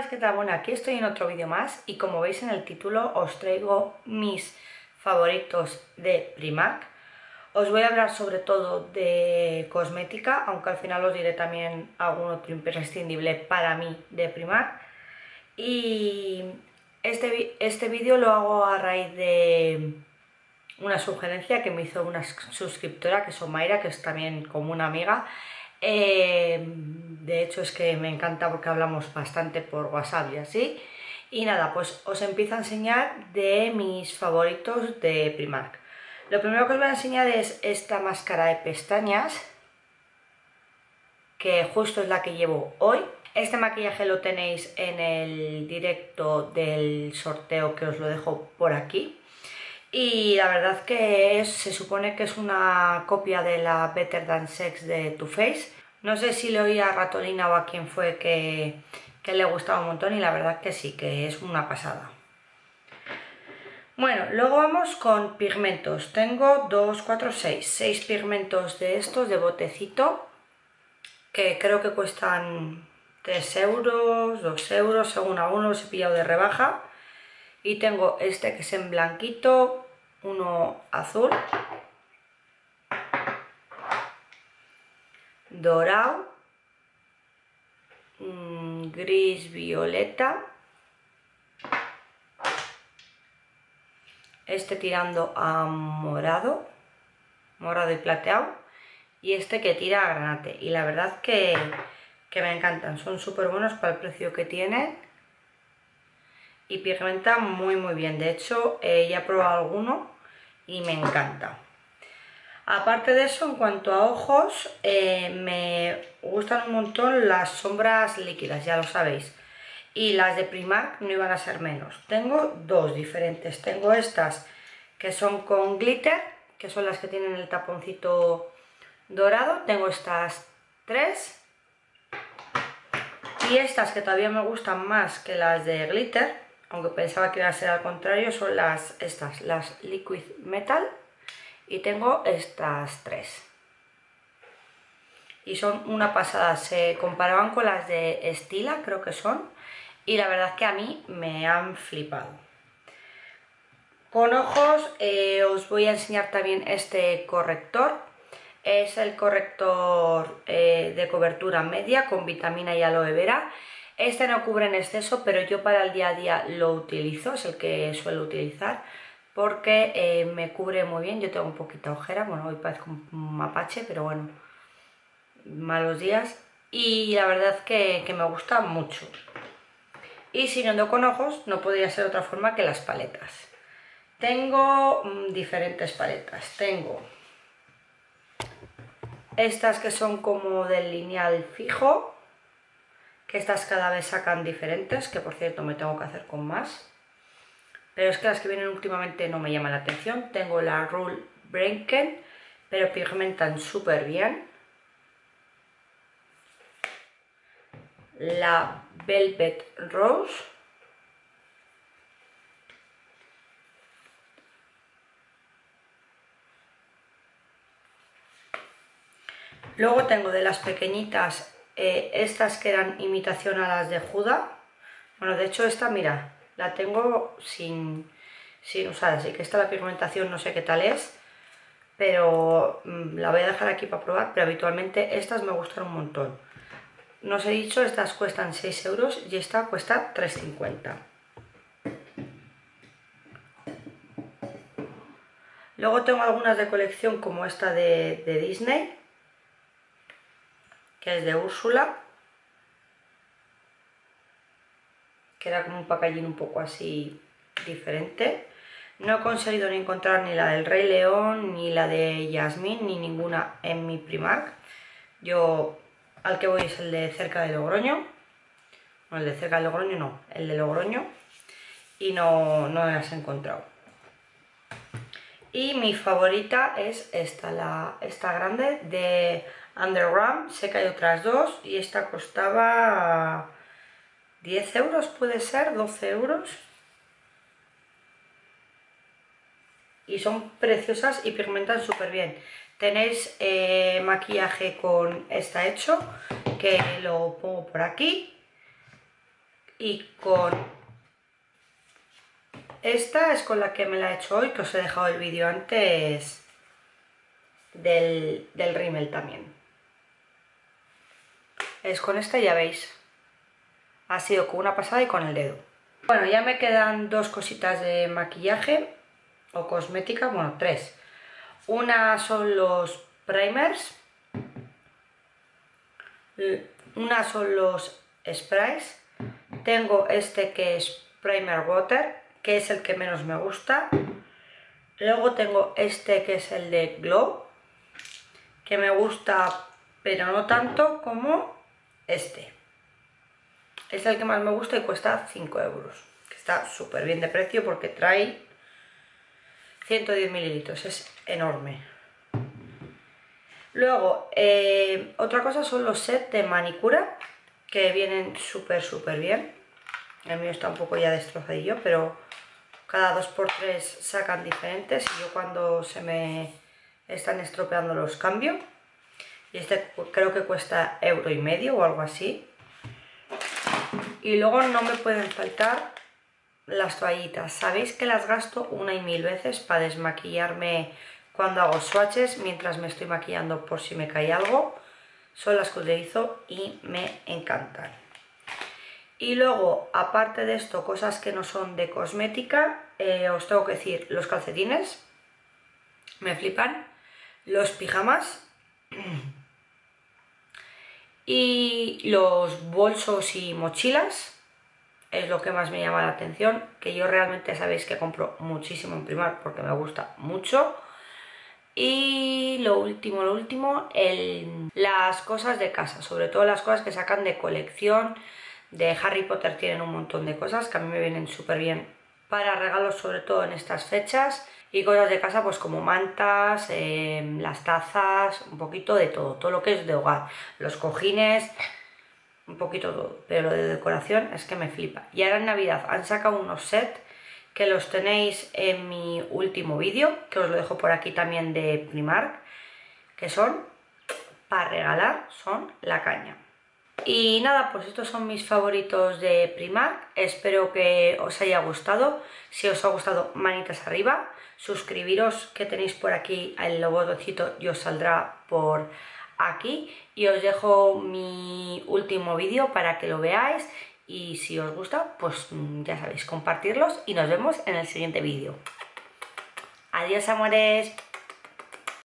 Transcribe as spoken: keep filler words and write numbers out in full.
buenas, ¿qué tal? Bueno, aquí estoy en otro vídeo más y como veis en el título os traigo mis favoritos de Primark. Os voy a hablar sobre todo de cosmética, aunque al final os diré también algún otro imprescindible para mí de Primark. Y este, este vídeo lo hago a raíz de una sugerencia que me hizo una suscriptora, que es Omaira, que es también como una amiga. Eh, de hecho es que me encanta porque hablamos bastante por WhatsApp y así. Y nada, pues os empiezo a enseñar de mis favoritos de Primark. Lo primero que os voy a enseñar es esta máscara de pestañas, que justo es la que llevo hoy. Este maquillaje lo tenéis en el directo del sorteo, que os lo dejo por aquí. Y la verdad que es, se supone que es una copia de la Better Than Sex de Too Faced. No sé si le oí a Ratolina o a quién fue que, que le gustaba un montón, y la verdad que sí, que es una pasada. Bueno, luego vamos con pigmentos. Tengo dos, cuatro, seis. seis pigmentos de estos de botecito, que creo que cuestan tres euros, dos euros, según algunos los he pillado de rebaja. Y tengo este que es en blanquito, uno azul, dorado, mmm, gris violeta, este tirando a morado, morado y plateado, y este que tira a granate. Y la verdad que, que me encantan, son súper buenos para el precio que tienen y pigmentan muy muy bien. De hecho, eh, ya he probado alguno y me encanta. Aparte de eso, en cuanto a ojos, eh, me gustan un montón las sombras líquidas, ya lo sabéis. Y las de Primark no iban a ser menos. Tengo dos diferentes. Tengo estas que son con glitter, que son las que tienen el taponcito dorado. Tengo estas tres. Y estas que todavía me gustan más que las de glitter, aunque pensaba que iba a ser al contrario, son las estas, las Liquid Metal. Y tengo estas tres. Y son una pasada. Se comparaban con las de Stila, creo que son. Y la verdad que a mí me han flipado. Con ojos eh, os voy a enseñar también este corrector. Es el corrector eh, de cobertura media con vitamina y aloe vera. Este no cubre en exceso, pero yo para el día a día lo utilizo, es el que suelo utilizar, porque eh, me cubre muy bien. Yo tengo un poquito de ojera, bueno, hoy parezco un mapache, pero bueno, malos días. Y la verdad que, que me gusta mucho. Y si no ando con ojos, no podría ser de otra forma que las paletas. Tengo mmm, diferentes paletas. Tengo estas que son como del lineal fijo, que estas cada vez sacan diferentes, que por cierto me tengo que hacer con más. Pero es que las que vienen últimamente no me llaman la atención. Tengo la Rule Brenken, pero pigmentan súper bien. La Velvet Rose. Luego tengo de las pequeñitas, eh, estas que eran imitación a las de Huda. Bueno, de hecho esta, mira, la tengo sin, sin usar, así que esta la pigmentación no sé qué tal es, pero mmm, la voy a dejar aquí para probar. Pero habitualmente estas me gustan un montón. No os he dicho, estas cuestan seis euros y esta cuesta tres cincuenta. Luego tengo algunas de colección como esta de, de Disney, que es de Úrsula, que era como un packaging un poco así diferente. No he conseguido ni encontrar ni la del Rey León, ni la de Jasmine, ni ninguna en mi Primark. Yo al que voy es el de cerca de Logroño. No, el de cerca de Logroño no, el de Logroño. Y no, no las he encontrado. Y mi favorita es esta, la, esta grande de Underground. Sé que hay otras dos y esta costaba diez euros, puede ser, doce euros. Y son preciosas y pigmentan súper bien. Tenéis eh, maquillaje con esta hecho, que lo pongo por aquí. y con esta es con la que me la he hecho hoy, que os he dejado el vídeo antes del, del rímel también. Es con esta, ya veis, ha sido con una pasada y con el dedo. Bueno, ya me quedan dos cositas de maquillaje o cosmética, bueno, tres. Una son los primers, una son los sprays. Tengo este que es Primer Water, que es el que menos me gusta. Luego tengo este que es el de Glow, que me gusta pero no tanto como este. Es el que más me gusta y cuesta cinco euros, que está súper bien de precio porque trae ciento diez mililitros, es enorme. Luego, eh, otra cosa son los sets de manicura, que vienen súper súper bien. El mío está un poco ya destrozadillo, pero cada dos por tres sacan diferentes y yo cuando se me están estropeando los cambio. Y este creo que cuesta euro y medio o algo así. Y luego no me pueden faltar las toallitas. Sabéis que las gasto una y mil veces para desmaquillarme cuando hago swatches, mientras me estoy maquillando por si me cae algo. Son las que utilizo y me encantan. Y luego, aparte de esto, cosas que no son de cosmética, eh, os tengo que decir, los calcetines me flipan, los pijamas y los bolsos y mochilas es lo que más me llama la atención, que yo realmente sabéis que compro muchísimo en Primark porque me gusta mucho. Y lo último, lo último, el, las cosas de casa, sobre todo las cosas que sacan de colección. De Harry Potter tienen un montón de cosas que a mí me vienen súper bien para regalos, sobre todo en estas fechas. Y cosas de casa pues como mantas, eh, las tazas, un poquito de todo, todo lo que es de hogar, los cojines, un poquito todo. Pero lo de decoración es que me flipa. Y ahora en Navidad han sacado unos sets que los tenéis en mi último vídeo, que os lo dejo por aquí también de Primark, que son para regalar, son la caña. Y nada, pues estos son mis favoritos de Primark, espero que os haya gustado. Si os ha gustado, manitas arriba, suscribiros que tenéis por aquí el botoncito y os saldrá por aquí. Y os dejo mi último vídeo para que lo veáis y si os gusta, pues ya sabéis, compartirlos y nos vemos en el siguiente vídeo. Adiós, amores.